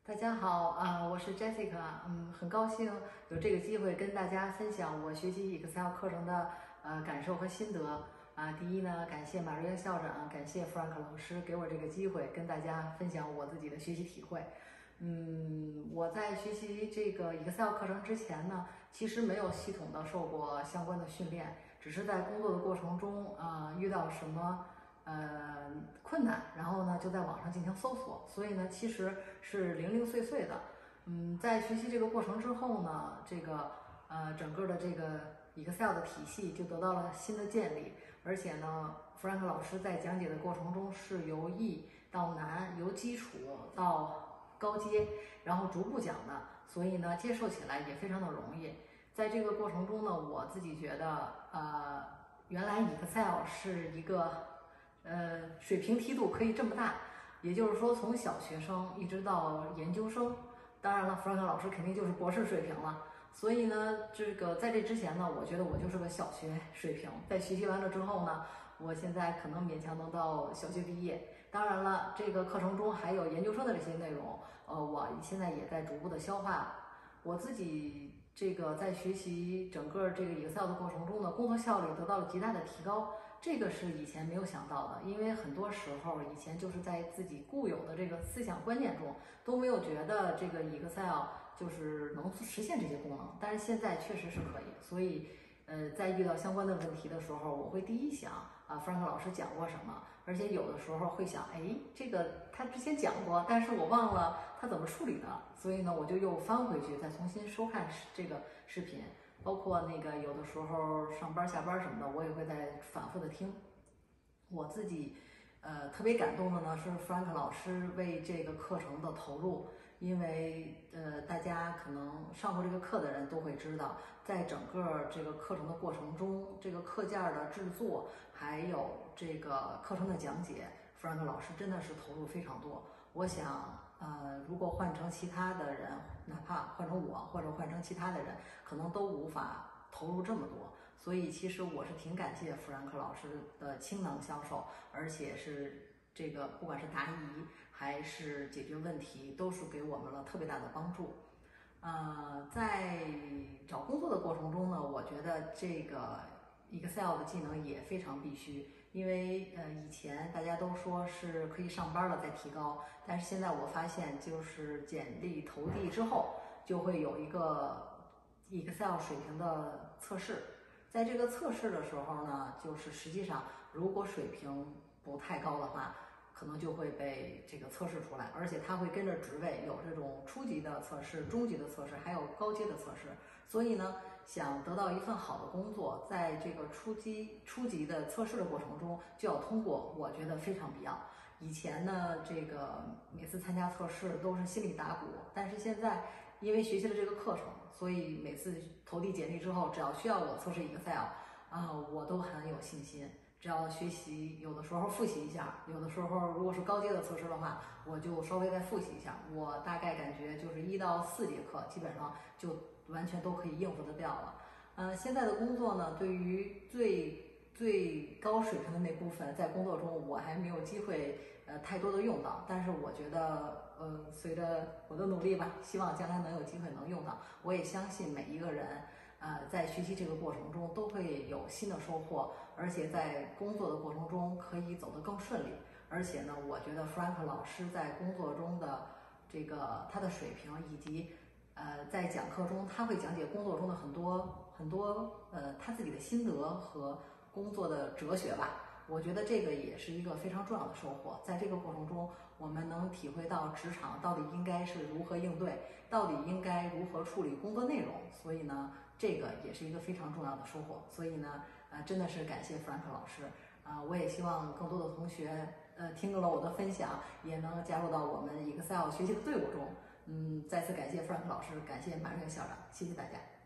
大家好，我是 Jessica，很高兴有这个机会跟大家分享我学习 Excel 课程的感受和心得。第一呢，感谢马瑞恩校长，感谢 Frank 老师给我这个机会跟大家分享我自己的学习体会。我在学习这个 Excel 课程之前呢，其实没有系统的受过相关的训练，只是在工作的过程中遇到什么困难，然后呢就在网上进行搜索，所以呢其实是零零碎碎的。在学习这个过程之后呢，整个的这个 Excel 的体系就得到了新的建立，而且呢，Frank 老师在讲解的过程中是由易到难，由基础到高阶，然后逐步讲的，所以呢接受起来也非常的容易。在这个过程中呢，我自己觉得原来 Excel 是一个水平梯度可以这么大，也就是说从小学生一直到研究生，当然了，Frank老师肯定就是博士水平了。所以呢，在这之前呢，我觉得我就是个小学水平。在学习完了之后呢，我现在可能勉强能到小学毕业。当然了，这个课程中还有研究生的这些内容，我现在也在逐步的消化。我自己在学习整个这个 Excel 的过程中呢，工作效率得到了极大的提高。这个是以前没有想到的，因为很多时候以前就是在自己固有的这个思想观念中都没有觉得这个 Excel 就是能实现这些功能，但是现在确实是可以。所以，在遇到相关的问题的时候，我会第一想Frank 老师讲过什么，而且有的时候会想，这个他之前讲过，但是我忘了他怎么处理的，所以呢，我就又翻回去再重新收看这个视频。包括有的时候上班下班什么的，我也会在反复的听。我自己特别感动的呢是 Frank 老师为这个课程的投入，因为大家可能上过这个课的人都会知道，在整个这个课程的过程中，这个课件的制作还有这个课程的讲解，Frank 老师真的是投入非常多。我想如果换成其他的人，哪怕换成我或者换成其他的人，可能都无法投入这么多。所以其实我是挺感谢弗兰克老师的倾囊相授，而且是不管是答疑还是解决问题，都是给我们了特别大的帮助。在找工作的过程中呢，我觉得这个 Excel 的技能也非常必须。因为以前大家都说是可以上班了再提高，但是现在我发现，就是简历投递之后，就会有一个 Excel 水平的测试。在这个测试的时候呢，就是实际上如果水平不太高的话，可能就会被这个测试出来，而且它会跟着职位有这种初级的测试、中级的测试，还有高阶的测试。所以呢，想得到一份好的工作，在这个初级的测试的过程中就要通过，我觉得非常必要。以前呢，每次参加测试都是心里打鼓，但是现在因为学习了这个课程，所以每次投递简历之后，只要需要我测试 Excel，我都很有信心。只要学习，有的时候复习一下，有的时候如果是高阶的测试的话，我就稍微再复习一下。我大概感觉就是1到4节课，基本上就完全都可以应付得掉了。现在的工作呢，对于最高水平的那部分，在工作中我还没有机会太多的用到，但是我觉得随着我的努力吧，希望将来能有机会能用到。我也相信每一个人在学习这个过程中都会有新的收获，而且在工作的过程中可以走得更顺利。而且呢，我觉得 Frank 老师在工作中的他的水平，以及在讲课中他会讲解工作中的很多他自己的心得和工作的哲学吧。我觉得这个也是一个非常重要的收获。在这个过程中，我们能体会到职场到底应该是如何应对，到底应该如何处理工作内容。所以呢，这个也是一个非常重要的收获。所以呢，真的是感谢 Frank 老师。我也希望更多的同学听了我的分享，也能加入到我们 Excel 学习的队伍中。再次感谢 Frank 老师，感谢马瑞校长，谢谢大家。